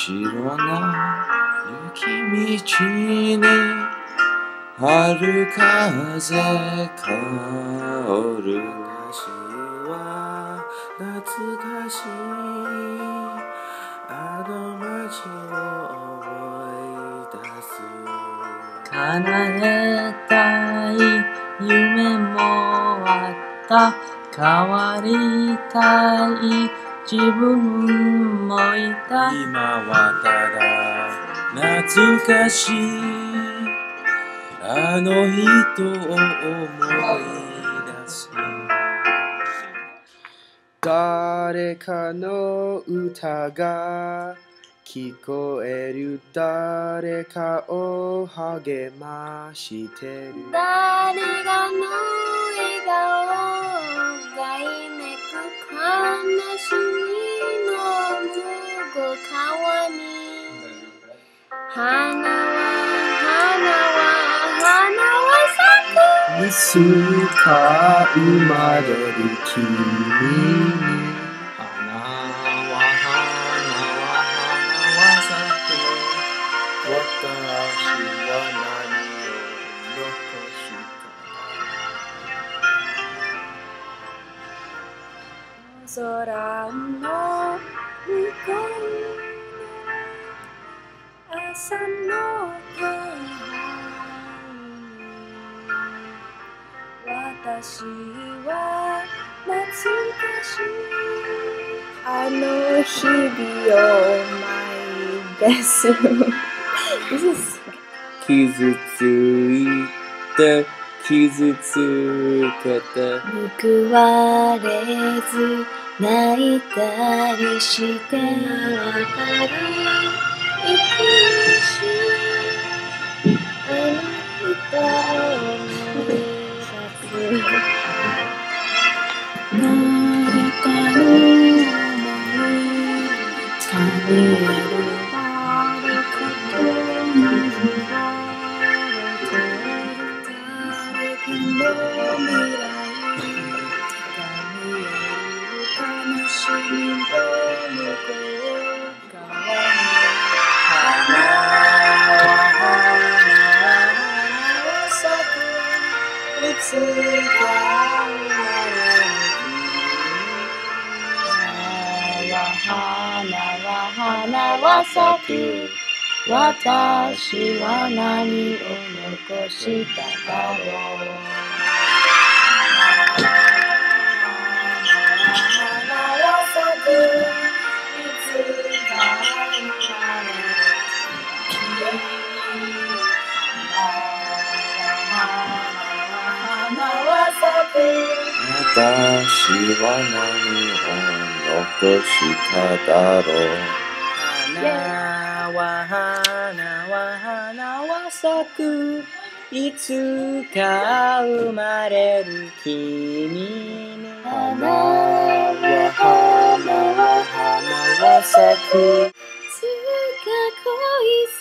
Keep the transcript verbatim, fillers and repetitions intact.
白な雪道に春風香る梨は懐かしいあの街を思い出す。 叶えたい夢もあった、変わりたい自分もいた。 今はただ懐かしいあの人を思い出す。誰かの歌が聞こえる、誰かを励ましてる。 誰がの笑顔がいめく悲しみの向こう側に、花は花は花は咲く。 いつか生まれる君に、花は花は花は咲く。私は何を残した。 空の向こうの朝の気配、私は懐かしいあの日々を思い出す。 傷ついて傷つけて報われず泣いたりして渡り行くし、あの人を思い出す。誰かの想い旅へる誰かと結ばれてる。誰かの未来が見える悲しみの向こう側に、花は花は咲く。いつか生まれる花は花は咲く。私は何を残しただろう。花は咲く。いつか生まれる花は咲く。 私は何を残しただろう。花は花は花は咲く。いつか生まれる君に。花は花は花は咲く。 いつか恋